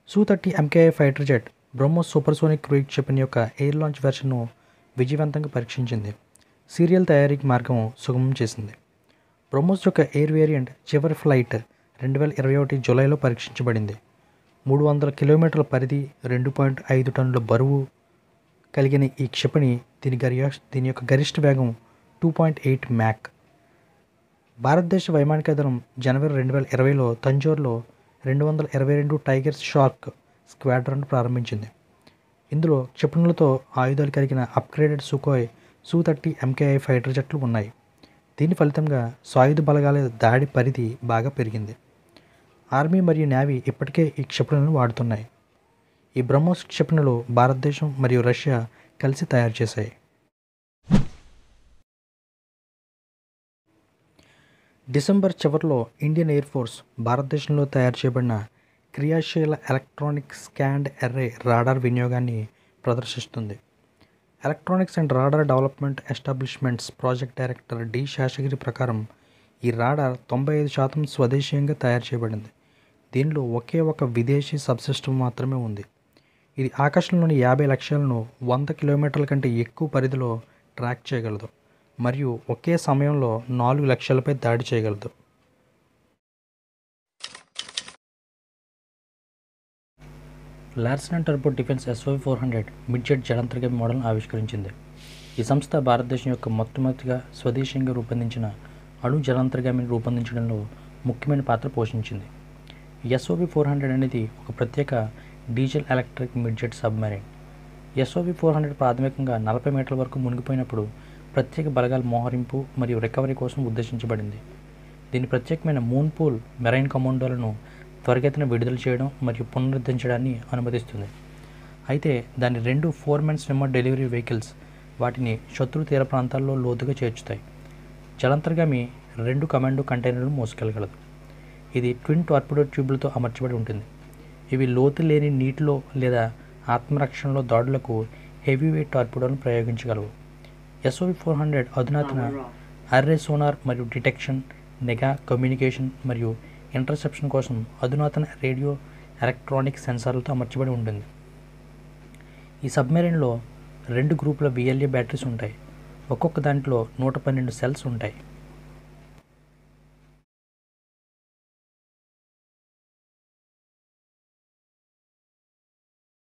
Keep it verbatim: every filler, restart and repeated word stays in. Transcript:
సూ thirty MKI fighter jet BrahMos supersonic cruise క్షిపణి యొక్క ఎయిర్ లాంచ్ వెర్షన్ను విజయవంతంగా పరీక్షించింది. సీరియల్ తయారీకి మార్గం సుగమం చేసింది. బ్రహ్మోస్ యొక్క ఎయిర్ వేరియంట్ చివరి ఫ్లైట్ రెండు వేల ఇరవై ఒకటి జూలైలో పరీక్షించబడింది. మూడు వందల కిలోమీటర్ల పరిధి, రెండు పాయింట్ ఐదు టన్నుల బరువు కలిగిన ఈ క్షిపణి దీని గరియా దీని యొక్క గరిష్ట వేగం టూ పాయింట్ ఎయిట్ మ్యాక్. భారతదేశ వైమానిక దళం జనవరి రెండు వేల ఇరవైలో తంజోర్లో రెండు వందల ఇరవై రెండు టైగర్ షార్క్ స్క్వాడ్రన్ ప్రారంభించింది. ఇందులో క్షిపణులతో ఆయుధాలు కలిగిన అప్గ్రేడెడ్ సుకోయ్ సూ థర్టీ ఎంకేఐ ఫైటర్ జెట్లు ఉన్నాయి. దీని ఫలితంగా సాయుధ బలగాల దాడి పరిధి బాగా పెరిగింది. ఆర్మీ మరియు నేవీ ఇప్పటికే ఈ క్షిపణులను వాడుతున్నాయి. ఈ బ్రహ్మోస్ క్షిపణులు భారతదేశం మరియు రష్యా కలిసి తయారు చేశాయి. డిసెంబర్ చివరిలో ఇండియన్ ఎయిర్ ఫోర్స్ భారతదేశంలో తయారు చేయబడిన క్రియాశీల ఎలక్ట్రానిక్ స్కాండ్ ఎర్రే రాడార్ వినియోగాన్ని ప్రదర్శిస్తుంది. Electronics and radar development establishments project director D Seshagiri ప్రకారం ఈ రాడార్ తొంభై ఐదు శాతం స్వదేశీయంగా తయారు చేయబడింది. దీనిలో ఒకే ఒక విదేశీ సబ్సిస్టమ్ మాత్రమే ఉంది. ఇది ఆకాశంలోని యాభై లక్ష్యాలను వంద కిలోమీటర్ల కంటే ఎక్కువ పరిధిలో ట్రాక్ చేయగలదు మరియు ఒకే సమయంలో నాలుగు లక్ష్యాలపై దాడి చేయగలదు. లార్సెన్ అండ్ టర్బో defence SOV four hundred midget జలాంతర్గామి మోడల్ను ఆవిష్కరించింది. ఈ సంస్థ భారతదేశం యొక్క మొట్టమొదటిగా స్వదేశీయంగా రూపొందించిన అణు జలాంతర్గామిని రూపొందించడంలో ముఖ్యమైన పాత్ర పోషించింది. ఎస్ఓవి ఫోర్ హండ్రెడ్ అనేది ఒక ప్రత్యేక diesel electric midget submarine. SOV four hundred ప్రాథమికంగా నలభై మీటర్ల వరకు మునిగిపోయినప్పుడు ప్రత్యేక బలగాల మోహరింపు మరియు రికవరీ కోసం ఉద్దేశించబడింది. దీని ప్రత్యేకమైన మూన్ పూల్ మెరైన్ కమాండోలను త్వరితగతిన విడుదల చేయడం మరియు పునరుద్ధరించడాన్ని అనుమతిస్తుంది. అయితే దాని రెండు four men swimmer delivery vehicles వాటిని శత్రు తీర ప్రాంతాల్లో లోతుగా చేర్చుతాయి. జలాంతర్గామి రెండు కమాండో కంటైనర్లను మోసుకెళ్ళగలదు. ఇది ట్విన్ టార్పిడో ట్యూబ్లతో అమర్చబడి ఉంటుంది. ఇవి లోతు లేని నీటిలో లేదా ఆత్మరక్షణలో దాడులకు హెవీ వెయిట్ టార్పిడోలను ప్రయోగించగలవు. ఎస్ఓవి ఫోర్ హండ్రెడ్ అధునాతన అర్రే సోనార్ మరియు డిటెక్షన్, నిఘా, కమ్యూనికేషన్ మరియు ఇంటర్సెప్షన్ కోసం అధునాతన రేడియో ఎలక్ట్రానిక్ సెన్సార్లతో అమర్చబడి ఉంటుంది. ఈ సబ్మెరైన్లో రెండు గ్రూపుల విఎల్ఏ బ్యాటరీస్ ఉంటాయి. ఒక్కొక్క దాంట్లో నూట పన్నెండు సెల్స్ ఉంటాయి.